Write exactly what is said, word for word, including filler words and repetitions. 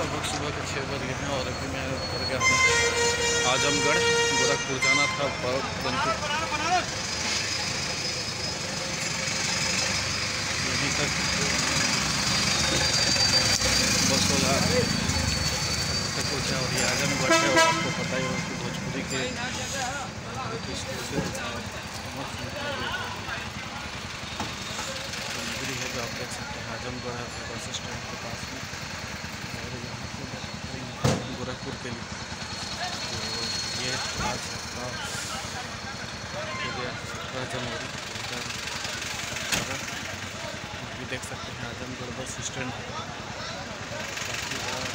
लगभग सुबह के छः बज गए हैं और अभी मैं उतर गया हूँ आजमगढ़। गोरखपुर जाना था परंतु यहीं तक बस वाला तक पहुँचा और ये आजमगढ़ है। और आपको पता ही होगा कि भोजपुरी के बहुत ही प्रसिद्ध मंदिर है जो आप देख सकते हैं आजमगढ़ है बस स्टैंड के पास में। और यहाँ से बस ट्रेन गोरखपुर के लिए तो ये आज का हो गया सत्रह जनवरी दो हज़ार अठारह। अभी देख सकते हैं आजमगढ़ बस स्टैंड है, काफ़ी बड़ा